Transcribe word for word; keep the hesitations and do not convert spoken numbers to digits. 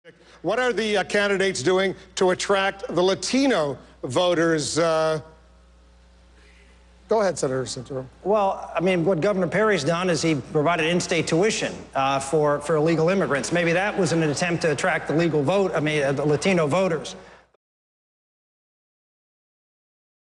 What are the uh, candidates doing to attract the Latino voters? Uh, go ahead, Senator Santorum. Well, I mean, what Governor Perry's done is he provided in-state tuition uh, for, for illegal immigrants. Maybe that was an attempt to attract the legal vote, I mean, uh, the Latino voters.